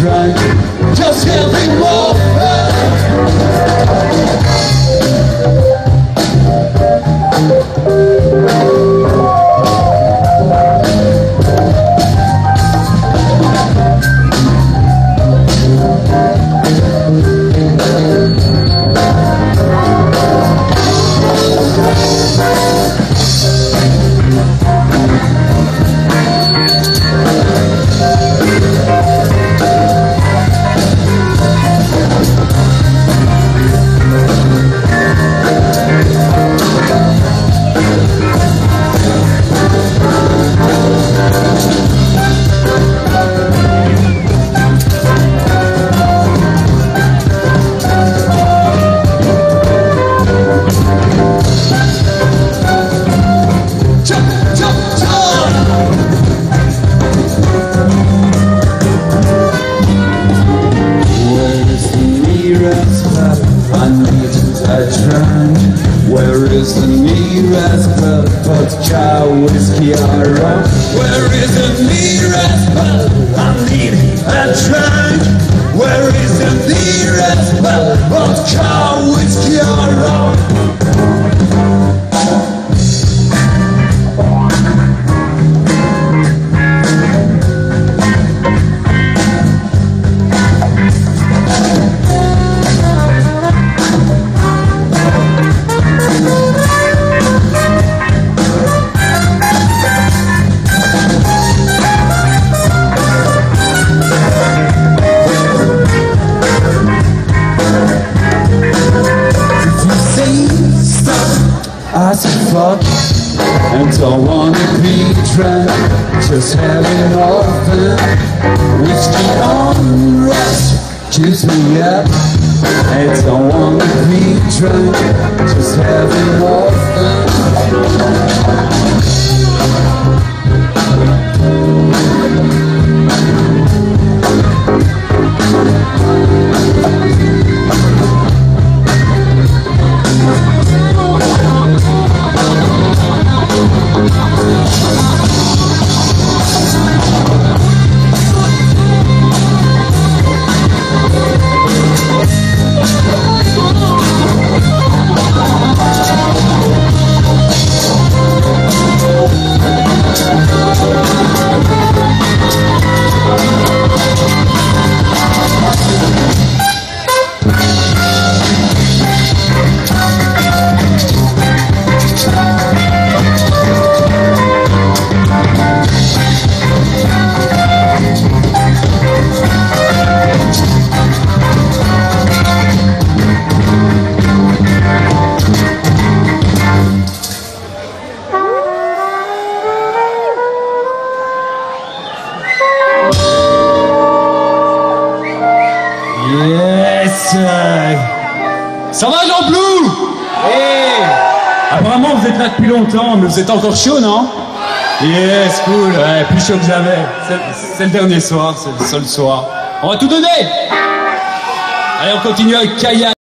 drunk, just having more I need a drunk. Where is the nearest pub? Vodka, whiskey, or rum? Where is the nearest pub? I need a drunk. Where is the nearest pub? Vodka, whiskey, or rum? I said fuck, and don't wanna be drunk, just having all fun. Whiskey on rush, juice me up, and don't wanna be drunk, just having all fun. Yes! Ça va, Gembloux? Hey! Apparemment, vous êtes là depuis longtemps, mais vous êtes encore chaud, non? Yes, cool, ouais, plus chaud que jamais. C'est le dernier soir, c'est le seul soir. On va tout donner! Allez, on continue avec Kaya.